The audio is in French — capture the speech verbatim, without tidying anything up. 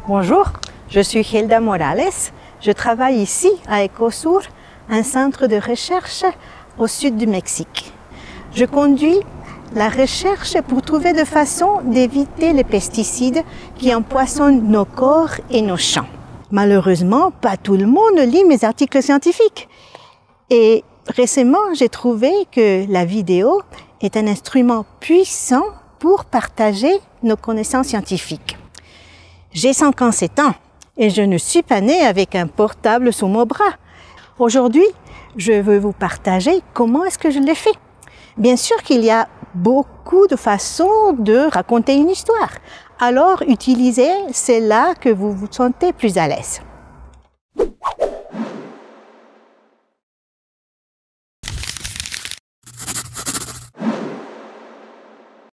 Bonjour, je suis Hilda Morales. Je travaille ici à Ecosur, un centre de recherche au sud du Mexique. Je conduis la recherche pour trouver de façons d'éviter les pesticides qui empoisonnent nos corps et nos champs. Malheureusement, pas tout le monde lit mes articles scientifiques. Et récemment, j'ai trouvé que la vidéo est un instrument puissant pour partager nos connaissances scientifiques. J'ai cinquante-sept ans et je ne suis pas née avec un portable sous mon bras. Aujourd'hui, je veux vous partager comment est-ce que je l'ai fait. Bien sûr qu'il y a beaucoup de façons de raconter une histoire. Alors, utilisez celle-là que vous vous sentez plus à l'aise.